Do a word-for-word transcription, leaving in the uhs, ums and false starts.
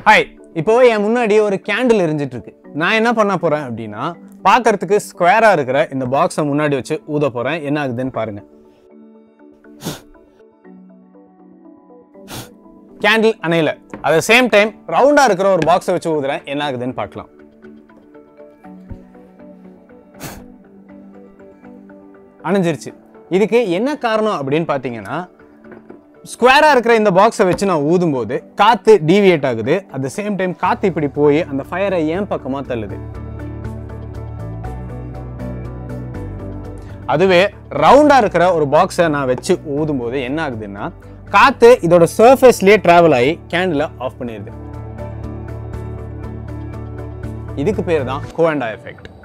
Hi, இப்போ என் முன்னாடி ஒரு கேண்டில் எரிஞ்சிட்டு இருக்கு. நான் என்ன பண்ண போறேன் அப்படின்னா, பார்க்கறதுக்கு ஸ்கொயரா இருக்கிற இந்த பாக்ஸை முன்னாடி வச்சு ஊத போறேன். என்ன ஆகுதுன்னு பாருங்க. கேண்டில் அணையல. அட் தி சேம் டைம் ரவுண்டா இருக்கிற ஒரு பாக்ஸை வச்சு ஊதுறேன். என்ன ஆகுதுன்னு பார்க்கலாம். அணைஞ்சிருச்சு. இதுக்கு என்ன காரணம் அப்படின்னு பார்த்தீங்கன்னா, ஸ்கொயரா இருக்கிற இந்த பாக்ஸை வச்சு நான் ஊதும்போது காத்து டீவியேட் ஆகுது. அட் தி சேம் டைம் காத்து இப்படி போய் அந்த ஃபயரை ஏன் பக்கமா தள்ளுது. அதுவே ரவுண்டா இருக்கிற ஒரு பாக்ஸை நான் வச்சு ஊதும்போது என்ன ஆகுதுன்னா, காத்து இதோட சர்ஃபேஸ்லயே டிராவல் ஆகி கேண்டிலை ஆஃப் பண்ணிடுது. இதுக்கு பேர் தான் கோவண்டா எஃபெக்ட்.